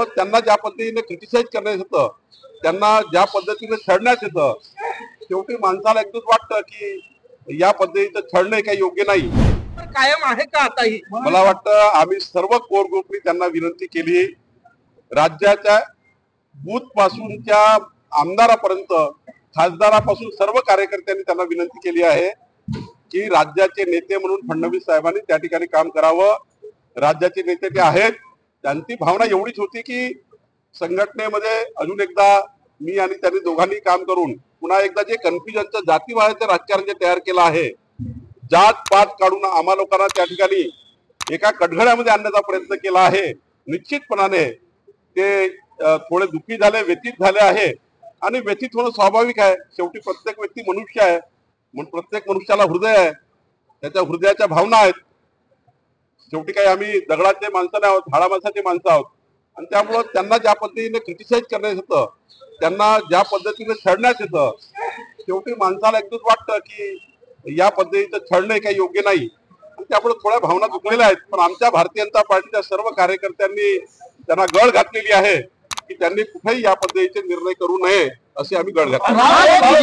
त्यामुळे त्यांना ज्या पद्धतीने क्रिटिसाइज करण्यात येतं, त्यांना ज्या पद्धतीने छळण्यात येतं, शेवटी माणसाला एकच वाटतं की या पद्धतीचं छळणं काही योग्य नाही. कायम आहे का आताही? मला वाटतं आम्ही सर्व कोर ग्रुपनी त्यांना विनंती केली, राज्याच्या बूथ पासूनच्या आमदारापर्यंत, खासदारापासून सर्व कार्यकर्त्यांनी त्यांना विनंती केली आहे की राज्याचे नेते म्हणून फडणवीस साहेबांनी त्या ठिकाणी काम करावं. राज्याचे नेते ते आहेत, त्यांची भावना एवढीच होती की संघटनेमध्ये अजून एकदा मी आणि त्यांनी दोघांनी काम करून पुन्हा एकदा जे कन्फ्युजनचं जातीवादाचं राजकारण जे तयार केलं आहे, जात पात काढून आम्हा लोकांना त्या ठिकाणी एका कटघड्यामध्ये आणण्याचा प्रयत्न केला आहे. निश्चितपणाने ते थोडे दुःखी झाले, व्यथित झाले आहे आणि व्यथित होणं स्वाभाविक आहे. शेवटी प्रत्येक व्यक्ती मनुष्य आहे, म्हणून प्रत्येक मनुष्याला हृदय आहे, त्याच्या हृदयाच्या भावना आहेत. शेवटी काही आम्ही दगडाचे माणसं नाही आहोत, हाडा माणसाची माणसं आहोत आणि त्यामुळं त्यांना ज्या पद्धतीने क्रिटिसाइज करण्यात येतं, त्यांना ज्या पद्धतीने छळण्यात येतं, शेवटी माणसाला एकच वाटतं की या पद्धतीचं छळणं काही योग्य नाही आणि त्यामुळे थोड्या भावना दुखलेल्या आहेत. पण आमच्या भारतीय जनता पार्टीच्या सर्व कार्यकर्त्यांनी त्यांना गळ घातलेली आहे की त्यांनी कुठेही या पद्धतीचे निर्णय करू नये असे आम्ही गळ घातले.